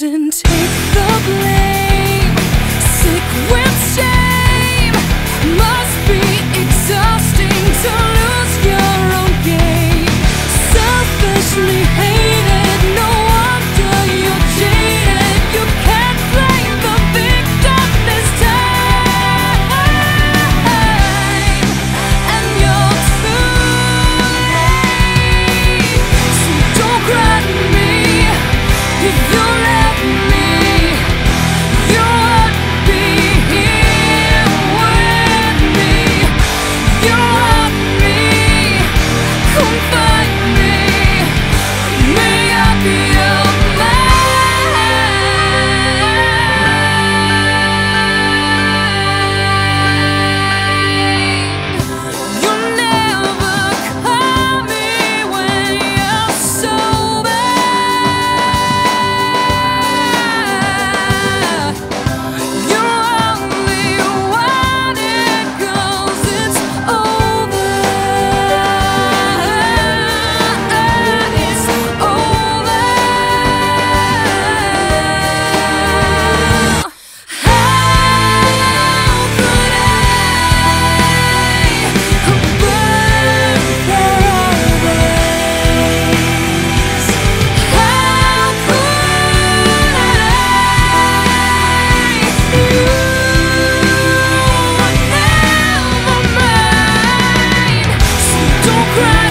shouldn't take the blame. Sick with shame. Must be exhausting to lose your own game. Selfishly hated, no wonder you're jaded. You can't blame the victim this time, and you're too late. So don't cry to me if you let me. You wouldn't be here with me. You want me, come find me. May I be your man. You'll never call me when you're sober. You only want it 'cause it's over. It's over. How could I burn paradise? How could I? You were never mine. So don't cry.